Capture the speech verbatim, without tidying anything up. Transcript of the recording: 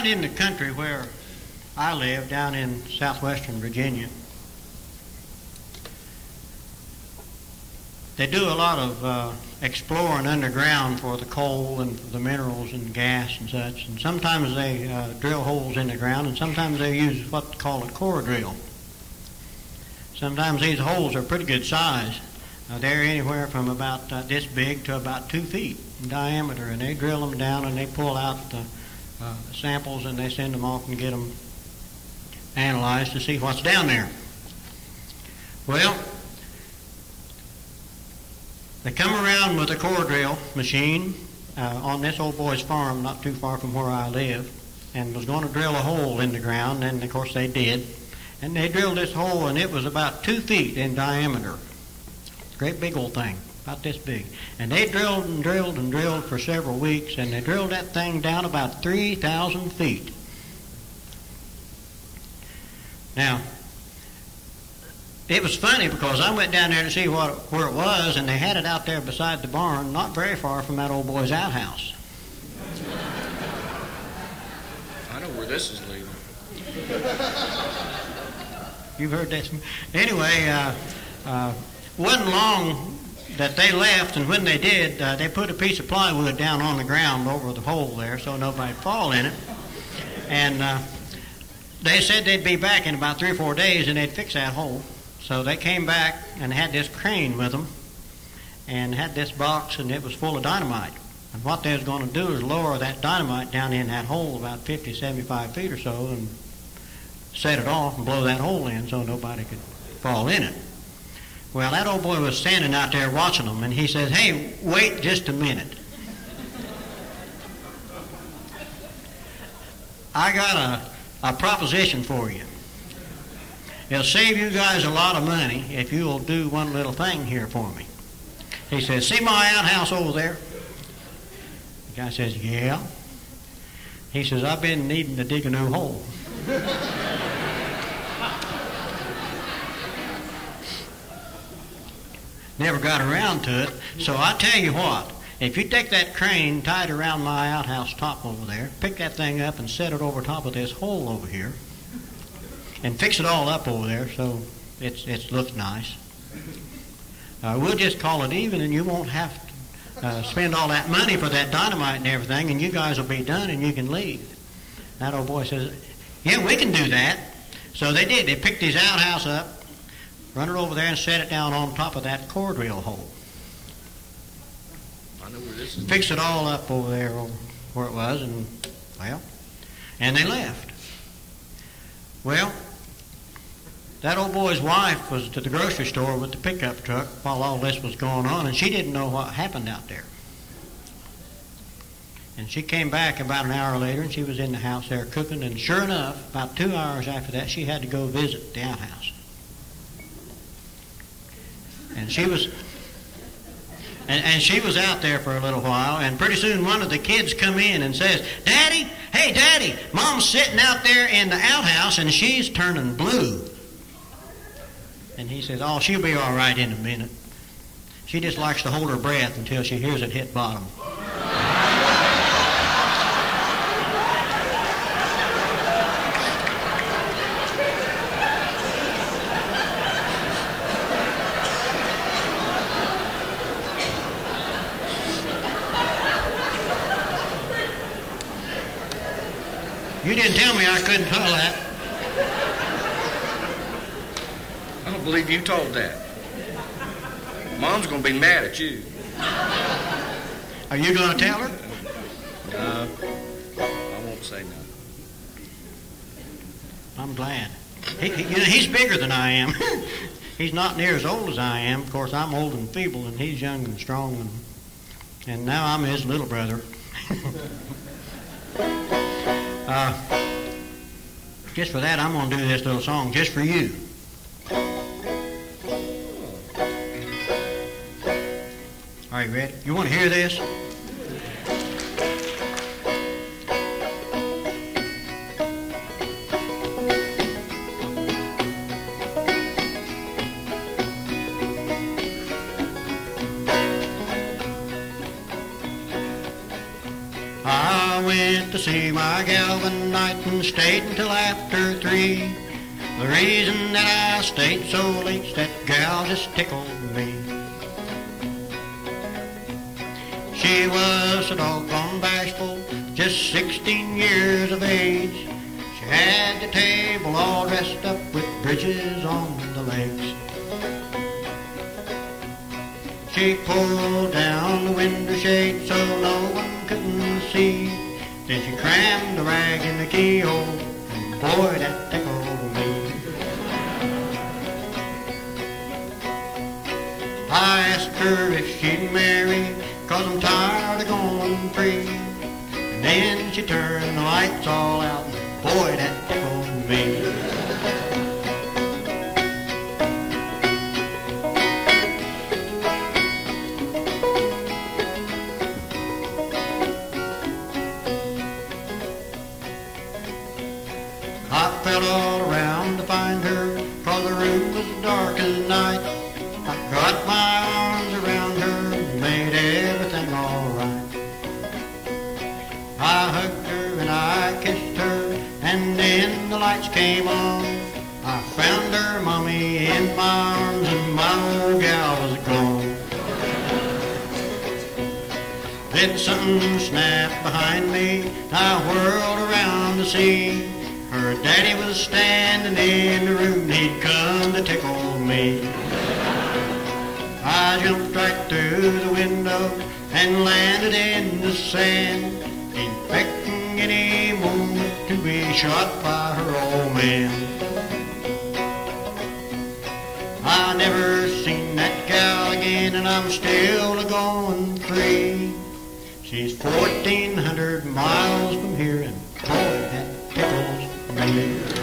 in the country where I live, down in southwestern Virginia, they do a lot of uh, exploring underground for the coal and for the minerals and gas and such. And sometimes they uh, drill holes in the ground, and sometimes they use what's called a core drill. Sometimes these holes are pretty good size. Uh, they're anywhere from about uh, this big to about two feet in diameter, and they drill them down and they pull out the uh, samples and they send them off and get them analyzed to see what's down there. Well, they come around with a core drill machine uh, on this old boy's farm not too far from where I live, and was going to drill a hole in the ground, and of course they did. And they drilled this hole, and it was about two feet in diameter. Great big old thing, about this big. And they drilled and drilled and drilled for several weeks, and they drilled that thing down about three thousand feet. Now, it was funny because I went down there to see what, where it was, and they had it out there beside the barn, not very far from that old boy's outhouse. I know where this is leading. You've heard that. Anyway, uh, uh, wasn't long that they left, and when they did, uh, they put a piece of plywood down on the ground over the hole there so nobody'd fall in it. And uh, they said they'd be back in about three or four days and they'd fix that hole. So they came back and had this crane with them and had this box, and it was full of dynamite. And what they was going to do is lower that dynamite down in that hole about fifty, seventy-five feet or so and set it off and blow that hole in so nobody could fall in it. Well, that old boy was standing out there watching them, and he says, "Hey, wait just a minute. I got a, a proposition for you. It'll save you guys a lot of money if you'll do one little thing here for me." He says, "See my outhouse over there?" The guy says, "Yeah." He says, "I've been needing to dig a new hole." Never got around to it. So I tell you what, if you take that crane, tie it around my outhouse top over there, pick that thing up and set it over top of this hole over here, and fix it all up over there so it's, it looks nice. Uh, we'll just call it even, and you won't have to uh, spend all that money for that dynamite and everything, and you guys will be done and you can leave. That old boy says, "Yeah, we can do that." So they did. They picked his outhouse up, run it over there, and set it down on top of that core drill hole. I know where this is. Fixed it all up over there where it was, and, well, and they left. Well, that old boy's wife was to the grocery store with the pickup truck while all this was going on, and she didn't know what happened out there. And she came back about an hour later, and she was in the house there cooking, and sure enough, about two hours after that, she had to go visit the outhouse. And she was, and, and she was out there for a little while, and pretty soon one of the kids come in and says, "Daddy, hey Daddy, Mom's sitting out there in the outhouse and she's turning blue." And he says, "Oh, she'll be all right in a minute. She just likes to hold her breath until she hears it hit bottom." You didn't tell me I couldn't tell that. I don't believe you told that. Mom's going to be mad at you. Are you going to tell her? No, I won't say no. I'm glad. He, he, you know, he's bigger than I am. He's not near as old as I am. Of course, I'm old and feeble, and he's young and strong, and, and now I'm his little brother. Uh, just for that, I'm going to do this little song just for you. Are you ready? You want to hear this? I went to see my gal one one night and stayed until after three. The reason that I stayed so late's that gal just tickled me. She was so doggone bashful, just sixteen years of age. She had the table all dressed up with bridges on the legs. She pulled down the window shade so no one couldn't see. Then she crammed the rag in the keyhole, and boy, that tickled me. I asked her if she'd marry, 'cause I'm tired of going free. And then she turned the lights all out, and boy, that tickled me. I felt all around to find her, 'cause the room was dark as night. I got my arms around her and made everything all right. I hugged her and I kissed her, and then the lights came on. I found her mommy in my arms and my old gal was gone. Then something snapped behind me, I whirled around to see her daddy was standing in the room, he'd come to tickle me. I jumped right through the window and landed in the sand, expecting any moment to be shot by her old man. I never seen that gal again, and I'm still a-going free. She's fourteen hundred miles from here, and boy, that tickles me.